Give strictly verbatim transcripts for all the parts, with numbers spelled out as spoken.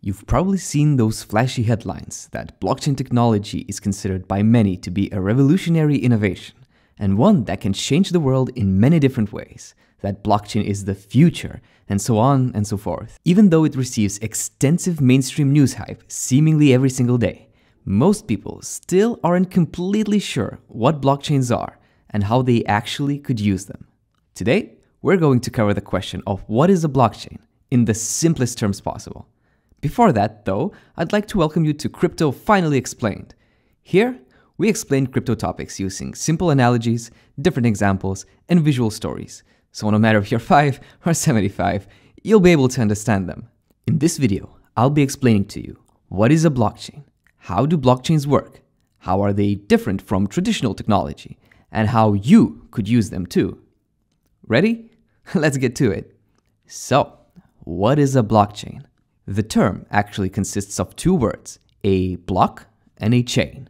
You've probably seen those flashy headlines that blockchain technology is considered by many to be a revolutionary innovation, and one that can change the world in many different ways, that blockchain is the future, and so on and so forth. Even though it receives extensive mainstream news hype seemingly every single day, most people still aren't completely sure what blockchains are and how they actually could use them. Today, we're going to cover the question of what is a blockchain in the simplest terms possible. Before that, though, I'd like to welcome you to Crypto Finally Explained. Here, we explain crypto topics using simple analogies, different examples, and visual stories. So no matter if you're five or seventy-five, you'll be able to understand them. In this video, I'll be explaining to you what is a blockchain, how do blockchains work, how are they different from traditional technology, and how you could use them too. Ready? Let's get to it. So, what is a blockchain? The term actually consists of two words, a block and a chain.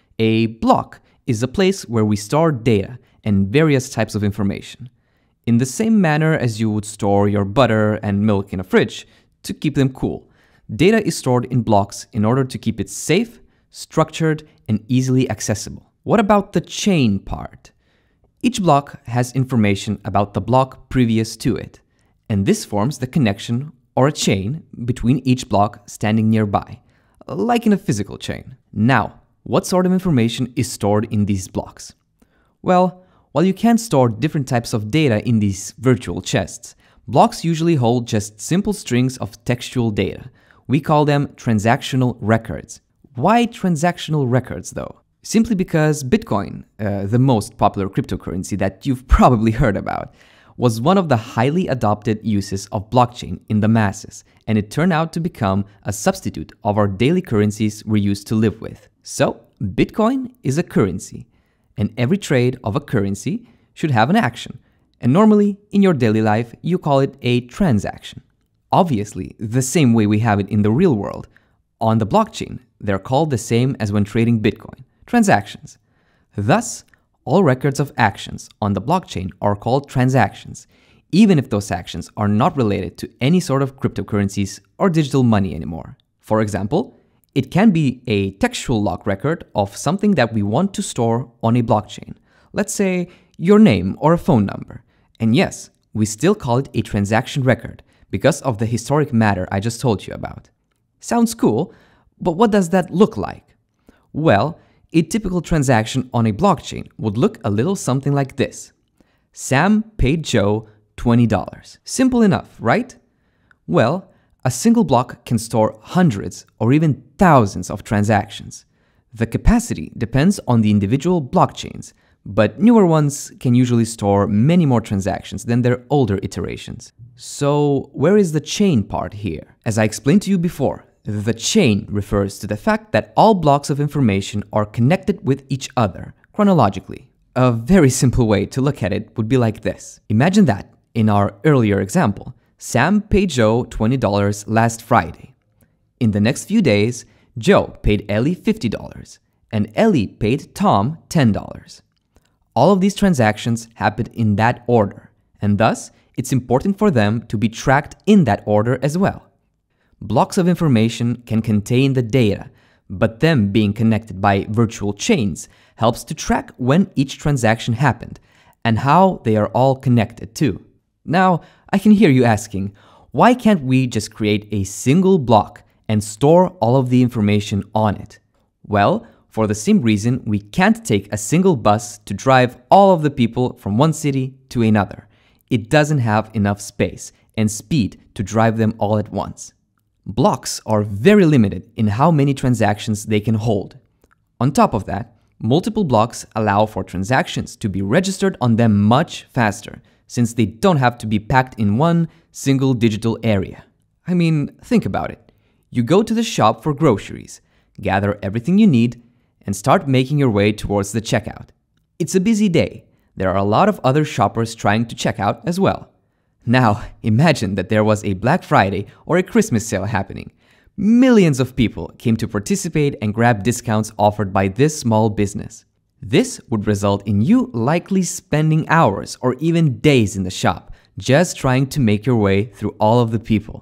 A block is a place where we store data and various types of information, in the same manner as you would store your butter and milk in a fridge to keep them cool. Data is stored in blocks in order to keep it safe, structured, and easily accessible. What about the chain part? Each block has information about the block previous to it, and this forms the connection or a chain between each block standing nearby, like in a physical chain. Now, what sort of information is stored in these blocks? Well, while you can store different types of data in these virtual chests, blocks usually hold just simple strings of textual data. We call them transactional records. Why transactional records, though? Simply because Bitcoin, uh, the most popular cryptocurrency that you've probably heard about, was one of the highly adopted uses of blockchain in the masses, and it turned out to become a substitute of our daily currencies we're used to live with. So, Bitcoin is a currency, and every trade of a currency should have an action, and normally, in your daily life, you call it a transaction. Obviously, the same way we have it in the real world. On the blockchain, they're called the same as when trading Bitcoin, transactions. Thus, all records of actions on the blockchain are called transactions, even if those actions are not related to any sort of cryptocurrencies or digital money anymore. For example, it can be a textual log record of something that we want to store on a blockchain. Let's say your name or a phone number. And yes, we still call it a transaction record because of the historic matter I just told you about. Sounds cool, but what does that look like? Well, a typical transaction on a blockchain would look a little something like this. Sam paid Joe twenty dollars. Simple enough, right? Well, a single block can store hundreds or even thousands of transactions. The capacity depends on the individual blockchains, but newer ones can usually store many more transactions than their older iterations. So, where is the chain part here? As I explained to you before, the chain refers to the fact that all blocks of information are connected with each other, chronologically. A very simple way to look at it would be like this. Imagine that, in our earlier example, Sam paid Joe twenty dollars last Friday. In the next few days, Joe paid Ellie fifty dollars, and Ellie paid Tom ten dollars. All of these transactions happened in that order, and thus, it's important for them to be tracked in that order as well. Blocks of information can contain the data, but them being connected by virtual chains helps to track when each transaction happened and how they are all connected too. Now, I can hear you asking, why can't we just create a single block and store all of the information on it? Well, for the same reason we can't take a single bus to drive all of the people from one city to another. It doesn't have enough space and speed to drive them all at once. Blocks are very limited in how many transactions they can hold. On top of that, multiple blocks allow for transactions to be registered on them much faster, since they don't have to be packed in one single digital area. I mean, think about it. You go to the shop for groceries, gather everything you need, and start making your way towards the checkout. It's a busy day. There are a lot of other shoppers trying to check out as well. Now, imagine that there was a Black Friday or a Christmas sale happening. Millions of people came to participate and grab discounts offered by this small business. This would result in you likely spending hours or even days in the shop, just trying to make your way through all of the people.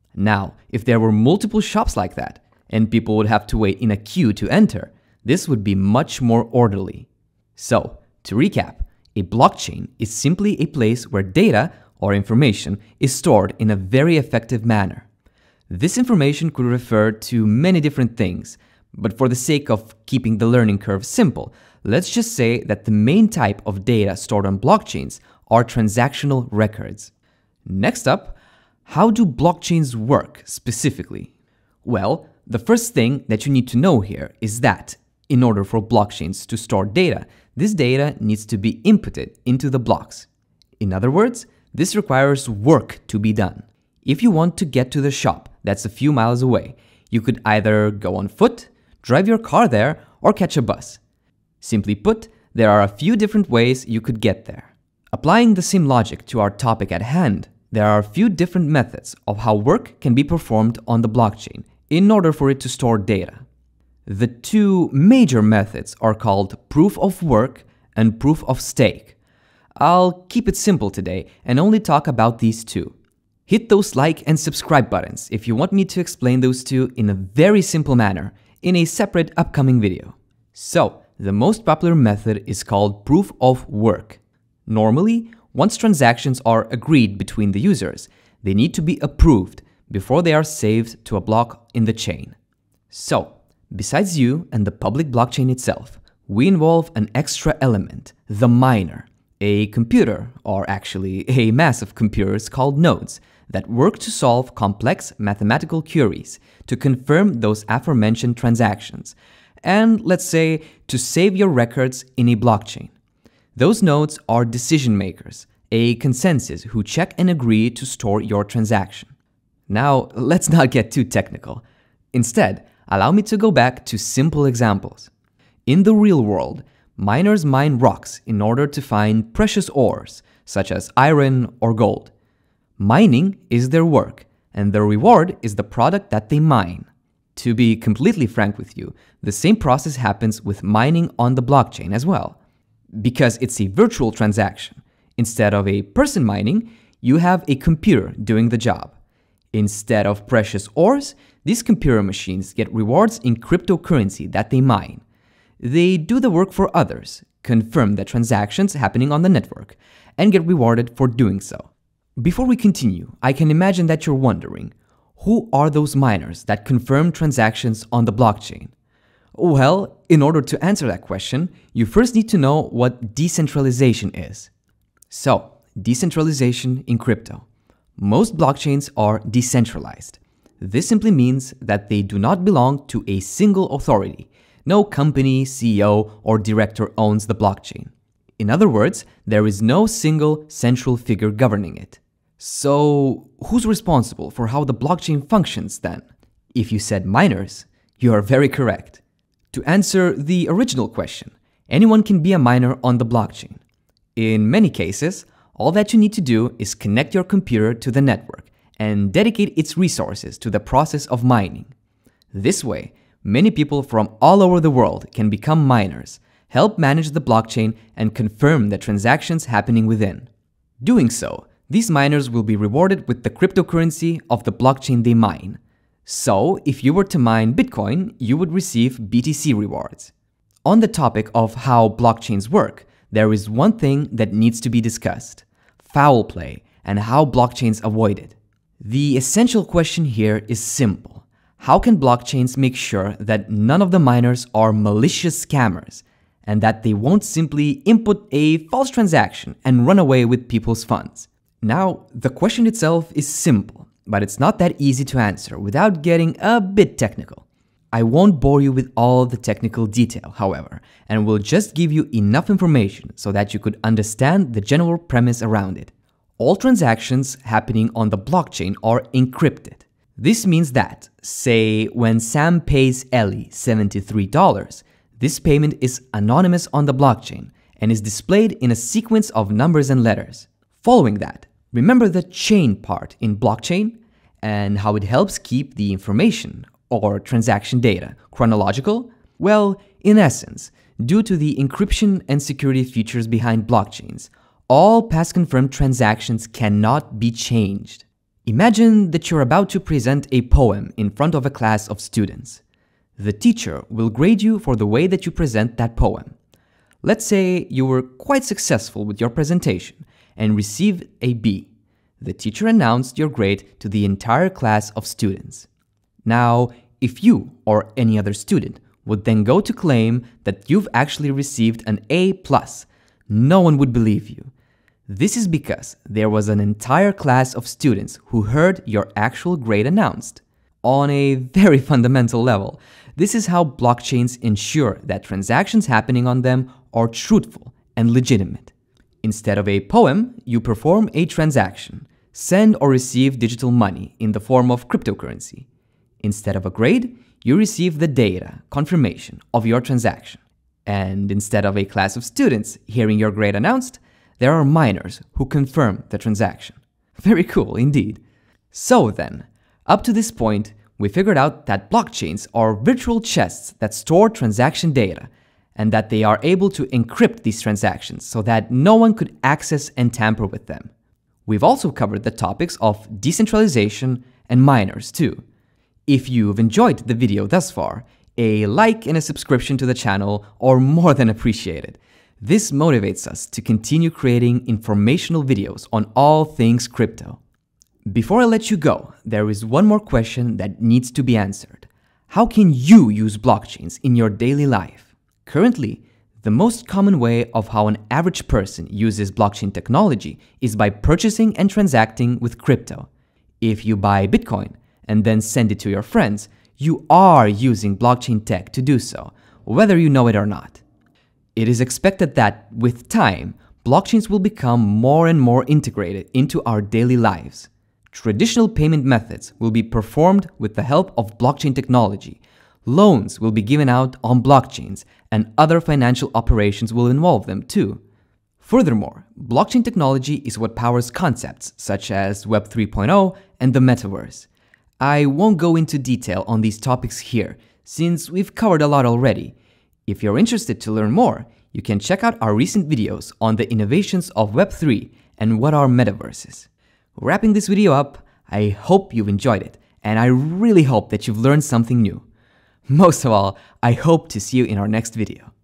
Now, if there were multiple shops like that, and people would have to wait in a queue to enter, this would be much more orderly. So, to recap, a blockchain is simply a place where data or information is stored in a very effective manner. This information could refer to many different things, but for the sake of keeping the learning curve simple, let's just say that the main type of data stored on blockchains are transactional records. Next up, how do blockchains work specifically? Well, the first thing that you need to know here is that in order for blockchains to store data, this data needs to be inputted into the blocks. In other words, this requires work to be done. If you want to get to the shop that's a few miles away, you could either go on foot, drive your car there, or catch a bus. Simply put, there are a few different ways you could get there. Applying the same logic to our topic at hand, there are a few different methods of how work can be performed on the blockchain in order for it to store data. The two major methods are called proof of work and proof of stake. I'll keep it simple today and only talk about these two. Hit those like and subscribe buttons if you want me to explain those two in a very simple manner in a separate upcoming video. So, the most popular method is called proof of work. Normally, once transactions are agreed between the users, they need to be approved before they are saved to a block in the chain. So, besides you and the public blockchain itself, we involve an extra element, the miner, a computer, or actually a mass of computers called nodes, that work to solve complex mathematical queries to confirm those aforementioned transactions, and let's say to save your records in a blockchain. Those nodes are decision makers, a consensus who check and agree to store your transaction. Now, let's not get too technical. Instead, allow me to go back to simple examples. In the real world, miners mine rocks in order to find precious ores, such as iron or gold. Mining is their work, and the reward is the product that they mine. To be completely frank with you, the same process happens with mining on the blockchain as well. Because it's a virtual transaction, instead of a person mining, you have a computer doing the job. Instead of precious ores, these computer machines get rewards in cryptocurrency that they mine. They do the work for others, confirm the transactions happening on the network, and get rewarded for doing so. Before we continue, I can imagine that you're wondering, who are those miners that confirm transactions on the blockchain? Well, in order to answer that question, you first need to know what decentralization is. So, decentralization in crypto. Most blockchains are decentralized. This simply means that they do not belong to a single authority. No company, C E O, or director owns the blockchain. In other words, there is no single central figure governing it. So, who's responsible for how the blockchain functions then? If you said miners, you are very correct. To answer the original question, anyone can be a miner on the blockchain. In many cases, all that you need to do is connect your computer to the network and dedicate its resources to the process of mining. This way, many people from all over the world can become miners, help manage the blockchain, and confirm the transactions happening within. Doing so, these miners will be rewarded with the cryptocurrency of the blockchain they mine. So, if you were to mine Bitcoin, you would receive B T C rewards. On the topic of how blockchains work, there is one thing that needs to be discussed: foul play and how blockchains avoid it. The essential question here is simple. How can blockchains make sure that none of the miners are malicious scammers and that they won't simply input a false transaction and run away with people's funds? Now, the question itself is simple, but it's not that easy to answer without getting a bit technical. I won't bore you with all the technical detail, however, and will just give you enough information so that you could understand the general premise around it. All transactions happening on the blockchain are encrypted. This means that, say, when Sam pays Ellie seventy-three dollars, this payment is anonymous on the blockchain and is displayed in a sequence of numbers and letters. Following that, remember the chain part in blockchain and how it helps keep the information or transaction data chronological? Well, in essence, due to the encryption and security features behind blockchains, all past confirmed transactions cannot be changed. Imagine that you're about to present a poem in front of a class of students. The teacher will grade you for the way that you present that poem. Let's say you were quite successful with your presentation and received a B. The teacher announced your grade to the entire class of students. Now, if you or any other student would then go to claim that you've actually received an A plus, no one would believe you. This is because there was an entire class of students who heard your actual grade announced. On a very fundamental level, this is how blockchains ensure that transactions happening on them are truthful and legitimate. Instead of a poem, you perform a transaction, send or receive digital money in the form of cryptocurrency. Instead of a grade, you receive the data, confirmation of your transaction. And instead of a class of students hearing your grade announced, there are miners who confirm the transaction. Very cool indeed. So then, up to this point, we figured out that blockchains are virtual chests that store transaction data, and that they are able to encrypt these transactions so that no one could access and tamper with them. We've also covered the topics of decentralization and miners too. If you've enjoyed the video thus far, a like and a subscription to the channel are more than appreciated. This motivates us to continue creating informational videos on all things crypto. Before I let you go, there is one more question that needs to be answered. How can you use blockchains in your daily life? Currently, the most common way of how an average person uses blockchain technology is by purchasing and transacting with crypto. If you buy Bitcoin and then send it to your friends, you are using blockchain tech to do so, whether you know it or not. It is expected that, with time, blockchains will become more and more integrated into our daily lives. Traditional payment methods will be performed with the help of blockchain technology. Loans will be given out on blockchains, and other financial operations will involve them too. Furthermore, blockchain technology is what powers concepts such as Web three point oh and the metaverse. I won't go into detail on these topics here, since we've covered a lot already. If you're interested to learn more, you can check out our recent videos on the innovations of Web three and what are metaverses. Wrapping this video up, I hope you've enjoyed it, and I really hope that you've learned something new. Most of all, I hope to see you in our next video.